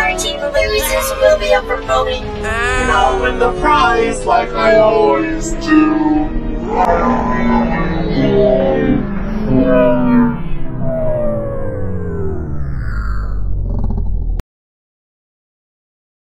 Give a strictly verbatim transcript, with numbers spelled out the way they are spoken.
our team of losers will be up for voting. And I'll win the prize like I always do.